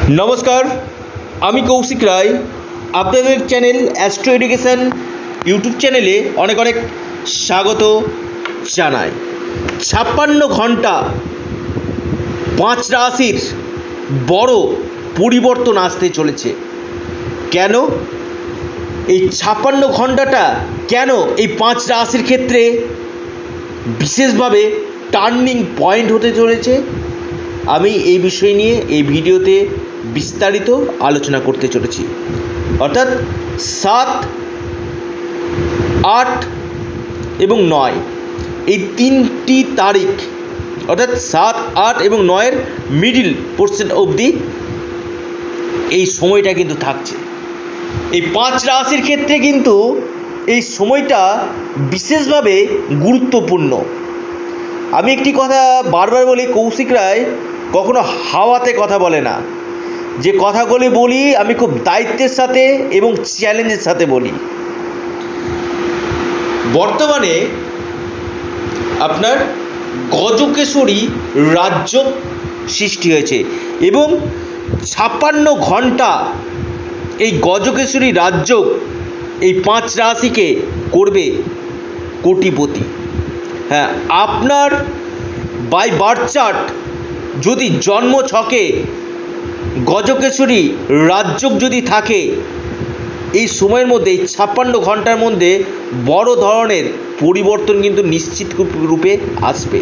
नमस्कार আমি কৌশিক রায় আপনাদের চ্যানেল অ্যাস্ট্রো এডুকেশন ইউটিউব চ্যানেলে অনেক অনেক স্বাগত জানাই। 56 ঘন্টা 5 রাশির বড় পরিবর্তন আসতে চলেছে। কেন এই 56 ঘন্টাটা কেন এই 5 রাশির ক্ষেত্রে বিশেষভাবে টার্নিং পয়েন্ট হতে চলেছে, আমি এই বিষয় নিয়ে এই ভিডিওতে বিস্তারিত আলোচনা করতে চলেছি। অর্থাৎ 7, 8 এবং 9 এই তিনটি তারিখ, অর্থাৎ 7, 8 এবং 9-এর মিডিল পোর্শন অবধি এই সময়টা কিন্তু থাকছে। এই 5 রাশির ক্ষেত্রে কিন্তু এই সময়টা বিশেষভাবে গুরুত্বপূর্ণ। আমি একটি কথা বারবার বলি, কৌশিক রায় কখনো হাওয়াতে কথা বলে না। যে কথাগুলি বলি আমি খুব দায়িত্বের সাথে এবং চ্যালেঞ্জের সাথে বলি। বর্তমানে আপনার গজকেশরী রাজ্য সৃষ্টি হয়েছে এবং 56 ঘন্টা এই গজকেশরী রাজ্য এই 5 রাশিকে করবে কোটিপতি। হ্যাঁ, আপনার বাই বার্থ চার্ট যদি জন্ম ছকে গজকেশরী রাজ্য যদি থাকে, এই সময়ের মধ্যে এই 56 ঘন্টার মধ্যে বড় ধরনের পরিবর্তন কিন্তু নিশ্চিত রূপে আসবে।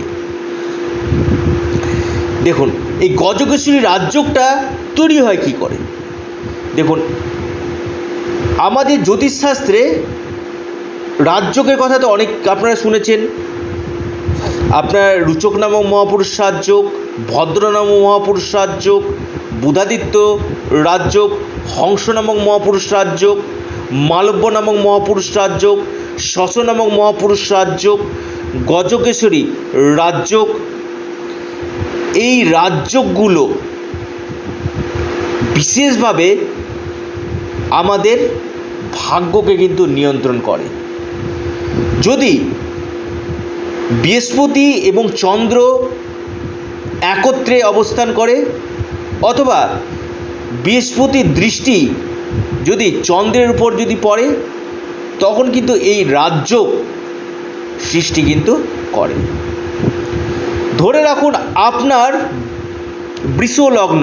দেখুন, এই গজকেশরী রাজ্যটা তৈরি হয় কি করে। দেখুন, আমাদের জ্যোতিষশাস্ত্রে রাজ্যকের কথা তো অনেক আপনারা শুনেছেন। আপনার রুচক নামক মহাপুরুষ রাজযোগ, ভদ্র নামক মহাপুরুষ রাজযোগ, বুধাদিত্য রাজযোগ, হংস নামক মহাপুরুষ রাজযোগ, মালব্য নামক মহাপুরুষ রাজযোগ, শশ নামক মহাপুরুষ রাজযোগ, গজকেশরী রাজযোগ। এই রাজযোগগুলো বিশেষভাবে আমাদের ভাগ্যকে কিন্তু নিয়ন্ত্রণ করে। যদি বৃহস্পতি এবং চন্দ্র একত্রে অবস্থান করে অথবা বৃহস্পতির দৃষ্টি যদি চন্দ্রের উপর যদি পড়ে, তখন কিন্তু এই রাজ্য সৃষ্টি কিন্তু করে। ধরে রাখুন আপনার বৃষ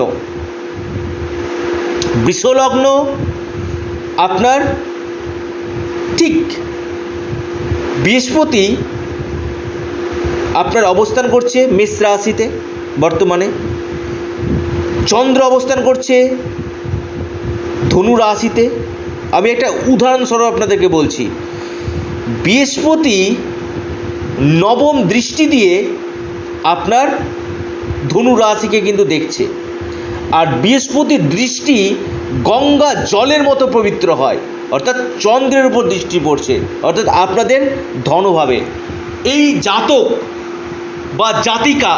লগ্ন আপনার ঠিক বৃহস্পতি আপনার অবস্থান করছে মেষ রাশিতে, বর্তমানে চন্দ্র অবস্থান করছে ধনু রাশিতে। আমি একটা উদাহরণস্বরূপ আপনাদেরকে বলছি, বৃহস্পতি নবম দৃষ্টি দিয়ে আপনার ধনু রাশিকে কিন্তু দেখছে, আর বৃহস্পতির দৃষ্টি গঙ্গা জলের মতো পবিত্র হয়, অর্থাৎ চন্দ্রের উপর দৃষ্টি পড়ছে, অর্থাৎ আপনাদের ধনভাবে। এই জাতক বা জাতিকা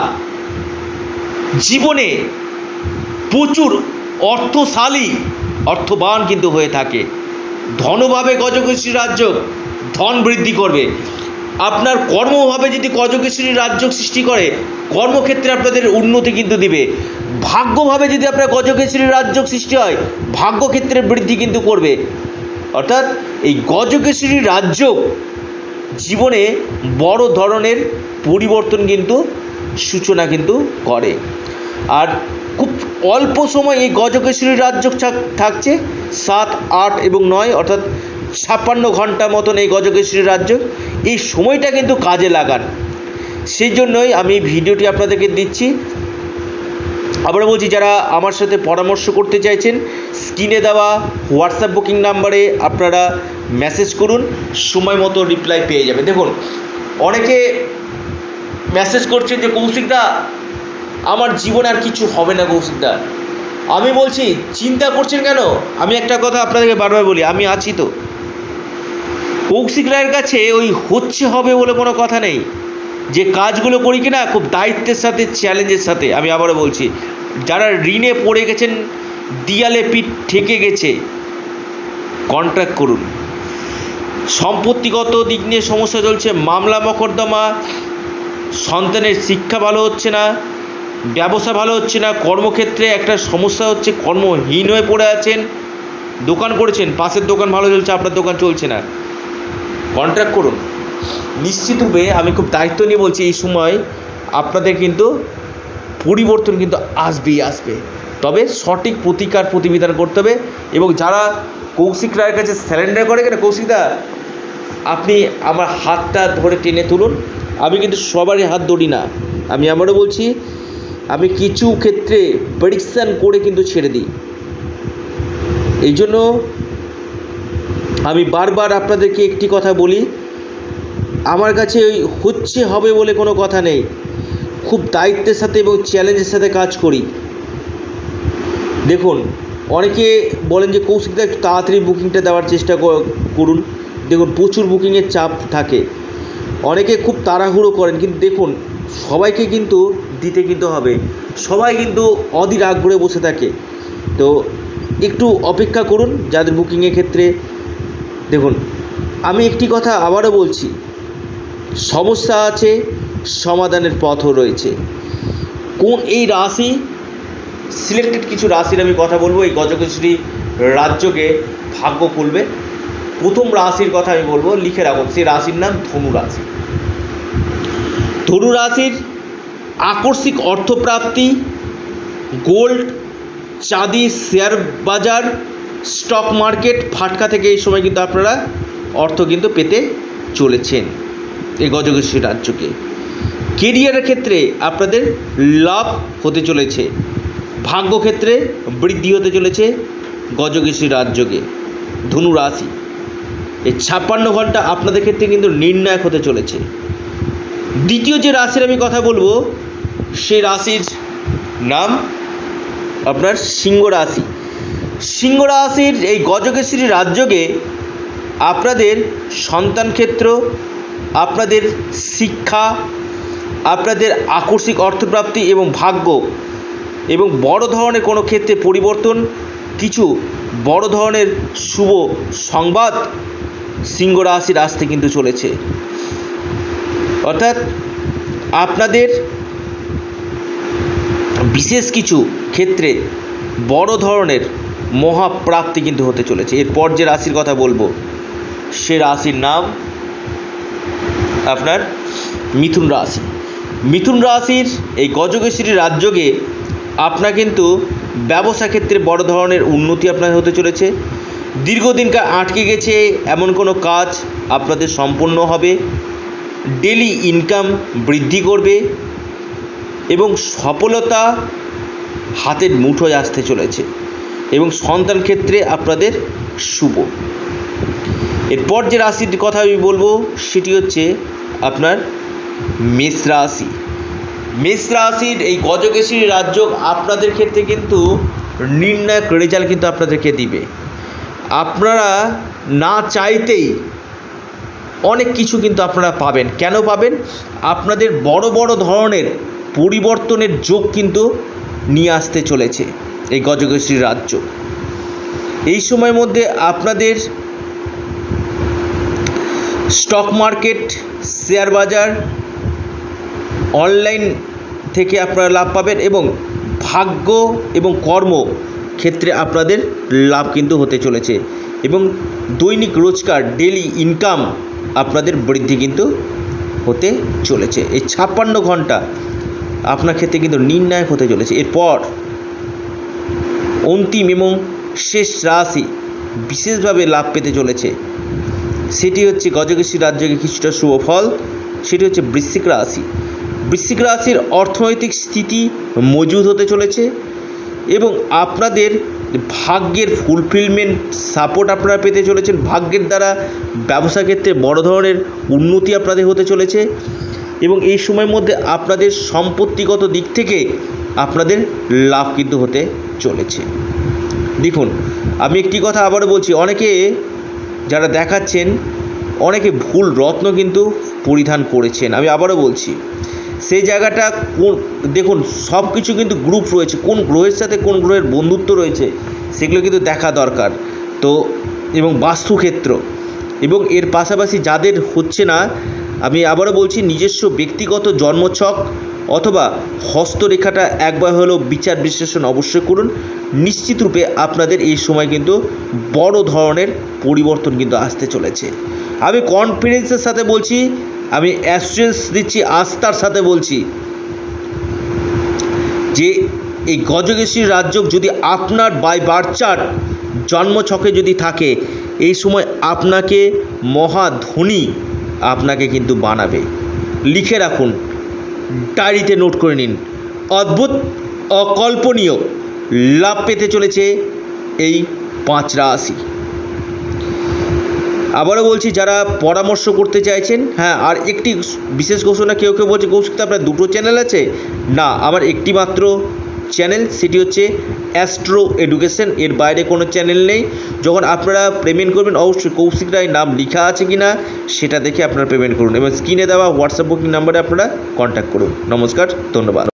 জীবনে প্রচুর অর্থশালী অর্থবান কিন্তু হয়ে থাকে। ধনভাবে গজকেশরী রাজ্য ধন বৃদ্ধি করবে। আপনার কর্মভাবে যদি গজকেশরী রাজ্য সৃষ্টি করে, কর্মক্ষেত্রে আপনাদের উন্নতি কিন্তু দিবে। ভাগ্যভাবে যদি আপনার গজকেশরী রাজ্য সৃষ্টি হয়, ভাগ্যক্ষেত্রে বৃদ্ধি কিন্তু করবে। অর্থাৎ এই গজকেশরী রাজ্য জীবনে বড় ধরনের পরিবর্তন কিন্তু সূচনা কিন্তু করে। আর খুব অল্প সময় এই গজকেশরী রাজ্য থাকছে 7, 8 এবং 9, অর্থাৎ 56 ঘন্টা মতন এই গজকেশরী রাজ্য। এই সময়টা কিন্তু কাজে লাগান। সেই জন্যই আমি ভিডিওটি আপনাদেরকে দিচ্ছি। আবার বলছি, যারা আমার সাথে পরামর্শ করতে চাইছেন, স্ক্রিনে দেওয়া হোয়াটসঅ্যাপ বুকিং নাম্বারে আপনারা মেসেজ করুন, সময় মতো রিপ্লাই পেয়ে যাবে। দেখুন, অনেকে মেসেজ করছেন যে কৌশিকদা আমার জীবনে আর কিছু হবে না। কৌশিকদা, আমি বলছি চিন্তা করছেন কেন? আমি একটা কথা আপনাদেরকে বারবার বলি, আমি আছি তো। কৌশিক রায়ের কাছে ওই হচ্ছে হবে বলে কোনো কথা নেই। যে কাজগুলো করি কিনা খুব দায়িত্বের সাথে, চ্যালেঞ্জের সাথে। আমি আবারও বলছি, যারা ঋণে পড়ে গেছেন, দিয়ালে পিঠ ঠেকে গেছে, কন্ট্রাক্ট করুন। সম্পত্তিগত দিক নিয়ে সমস্যা চলছে, মামলা মকদ্দমা, সন্তানের শিক্ষা ভালো হচ্ছে না, ব্যবসা ভালো হচ্ছে না, কর্মক্ষেত্রে একটা সমস্যা হচ্ছে, কর্মহীন হয়ে পড়ে আছেন, দোকান করেছেন, পাশের দোকান ভালো চলছে, আপনার দোকান চলছে না, কন্ট্রাক্ট করুন। নিশ্চিতরূপে আমি খুব দায়িত্ব নিয়ে বলছি, এই সময় আপনাদের কিন্তু পরিবর্তন কিন্তু আসবেই আসবে, তবে সঠিক প্রতিবিধান করতে হবে। এবং যারা কৌশিক রায়ের কাছে স্যারেন্ডার করে কেন, কৌশিকদা আপনি আমার হাতটা ধরে টেনে তুলুন, আমি কিন্তু সবারই হাত ধরি না, আমি আবারও বলছি, আমি কিছু ক্ষেত্রে প্রেডিকশান করে কিন্তু ছেড়ে দিই। এই জন্য আমি বারবার আপনাদেরকে একটি কথা বলি, আমার কাছে ওই হচ্ছে হবে বলে কোনো কথা নেই, খুব দায়িত্বের সাথে এবং চ্যালেঞ্জের সাথে কাজ করি। দেখুন, অনেকে বলেন যে কৌশিকদা একটু তাড়াতাড়ি বুকিংটা দেওয়ার চেষ্টা করুন। দেখুন, প্রচুর বুকিংয়ের চাপ থাকে, অনেকে খুব তাড়াহুড়ো করেন, কিন্তু দেখুন সবাইকে কিন্তু দিতে কিন্তু হবে, সবাই কিন্তু অধীর আগ্রহে বসে থাকে। তো একটু অপেক্ষা করুন যাদের বুকিংয়ের ক্ষেত্রে। দেখুন, আমি একটি কথা আবারও বলছি, সমস্যা আছে, সমাধানের পথও রয়েছে। কোন এই রাশি, সিলেক্টেড কিছু রাশির আমি কথা বলবো, এই গজকেশরী রাজ্যকে ভাগ্য খুলবে। প্রথম রাশির কথা আমি বলবো, লিখে রাখুন, সেই রাশির নাম ধনু রাশি। ধনু রাশির আকস্মিক অর্থপ্রাপ্তি, গোল্ড, চাঁদি, শেয়ার বাজার, স্টক মার্কেট, ফাটকা থেকে এই সময় কিন্তু আপনারা অর্থ কিন্তু পেতে চলেছেন এই গজকেশরী রাজ্যকে। কেরিয়ারের ক্ষেত্রে আপনাদের লাভ হতে চলেছে, ভাগ্যক্ষেত্রে বৃদ্ধি হতে চলেছে গজকেশরী রাজ্যকে। ধনু রাশি, এই 56 ঘন্টা আপনাদের ক্ষেত্রে কিন্তু নির্ণায়ক হতে চলেছে। দ্বিতীয় যে রাশির আমি কথা বলবো, সেই রাশির নাম আপনার সিংহ রাশি। সিংহ রাশির এই গজকেশরী রাজ্যকে আপনাদের সন্তান ক্ষেত্র, আপনাদের শিক্ষা, আপনাদের আকস্মিক অর্থপ্রাপ্তি এবং ভাগ্য, এবং বড় ধরনের কোনো ক্ষেত্রে পরিবর্তন, কিছু বড় ধরনের শুভ সংবাদ সিংহ রাশির আসতে কিন্তু চলেছে। অর্থাৎ আপনাদের বিশেষ কিছু ক্ষেত্রে বড় ধরনের মহাপ্রাপ্তি কিন্তু হতে চলেছে। এরপর যে রাশির কথা বলবো, সে রাশির নাম আপনার মিথুন রাশি। মিথুন রাশির এই গজকেশরী রাজ্যকে আপনার কিন্তু ব্যবসা ক্ষেত্রে বড় ধরনের উন্নতি আপনার হতে চলেছে। দীর্ঘদিনকার আটকে গেছে এমন কোনো কাজ আপনাদের সম্পন্ন হবে, ডেলি ইনকাম বৃদ্ধি করবে এবং সফলতা হাতের মুঠোয় আসতে চলেছে, এবং সন্তান ক্ষেত্রে আপনাদের শুভ। এরপর যে রাশির কথা আমি বলবো, সেটি হচ্ছে আপনার মেষ রাশি। মেষ রাশির এই গজকেশরী রাজ্য আপনাদের ক্ষেত্রে কিন্তু নির্ণায়ক রেজাল্ট কিন্তু আপনাদেরকে দিবে। আপনারা না চাইতেই অনেক কিছু কিন্তু আপনারা পাবেন। কেন পাবেন? আপনাদের বড় বড় ধরনের পরিবর্তনের যোগ কিন্তু নিয়ে আসতে চলেছে এই গজকেশরী রাজ্য। এই সময়ের মধ্যে আপনাদের স্টক মার্কেট, শেয়ার বাজার, অনলাইন থেকে আপনারা লাভ পাবেন, এবং ভাগ্য এবং কর্ম ক্ষেত্রে আপনাদের লাভ কিন্তু হতে চলেছে, এবং দৈনিক রোজগার, ডেলি ইনকাম আপনাদের বৃদ্ধি কিন্তু হতে চলেছে। এই 56 ঘন্টা আপনার ক্ষেত্রে কিন্তু নির্ণায়ক হতে চলেছে। এরপর অন্তিম এবং শেষ রাশি বিশেষভাবে লাভ পেতে চলেছে, সেটি হচ্ছে গজকেশরী রাজ্যকে কিছুটা শুভ ফল, সেটি হচ্ছে বৃশ্চিক রাশি। বৃশ্চিক রাশির অর্থনৈতিক স্থিতি মজবুত হতে চলেছে, এবং আপনাদের ভাগ্যের ফুলফিলমেন্ট সাপোর্ট আপনারা পেতে চলেছেন। ভাগ্যের দ্বারা ব্যবসা ক্ষেত্রে বড় ধরনের উন্নতি আপনাদের হতে চলেছে, এবং এই সময়ের মধ্যে আপনাদের সম্পত্তিগত দিক থেকে আপনাদের লাভ কিন্তু হতে চলেছে। দেখুন, আমি একটি কথা আবারও বলছি, অনেকে যারা দেখাচ্ছেন অনেকে ভুল রত্ন কিন্তু পরিধান করেছেন। আমি আবারও বলছি, সেই জায়গাটা দেখুন, সব কিছু কিন্তু গ্রুপ রয়েছে, কোন গ্রহের সাথে কোন গ্রহের বন্ধুত্ব রয়েছে সেগুলো কিন্তু দেখা দরকার। তো এবং বাস্তুক্ষেত্র, এবং এর পাশাপাশি যাদের হচ্ছে না, আমি আবারও বলছি নিজস্ব ব্যক্তিগত জন্মছক অথবা হস্তরেখাটা একবার হলেও বিচার বিশ্লেষণ অবশ্যই করুন। নিশ্চিত রূপে আপনাদের এই সময় কিন্তু বড় ধরনের পরিবর্তন কিন্তু আসতে চলেছে। আমি কনফিডেন্সের সাথে বলছি, আমি অ্যাসুরেন্স দিচ্ছি, আস্থার সাথে বলছি যে এই গজকেশরী রাজযোগ যদি আপনার বাই বার্থ চার্ট জন্মছকে যদি থাকে, এই সময় আপনাকে মহাধনী আপনাকে কিন্তু বানাবে। লিখে রাখুন, ডায়েরিতে নোট করে নিন। অদ্ভুত অকল্পনীয় লাভ পেতে চলেছে এই 5 রাশি। আবারও বলছি, যারা পরামর্শ করতে চাইছেন, হ্যাঁ, আর একটি বিশেষ ঘোষণা, কেউ কেউ বলছে কৌশিক আপনার 2টো চ্যানেল আছে। না, আমার একটি মাত্র চ্যানেল, সেটি হচ্ছে অ্যাস্ট্রো এডুকেশন, এর বাইরে কোনো চ্যানেল নেই। যখন আপনারা পেমেন্ট করবেন অবশ্যই কৌশিক রায় নাম লেখা আছে কি না সেটা দেখে আপনারা পেমেন্ট করুন এবং স্ক্রিনে দেওয়া হোয়াটসঅ্যাপ বুকিং নাম্বারে আপনারা কন্ট্যাক্ট করুন। নমস্কার, ধন্যবাদ।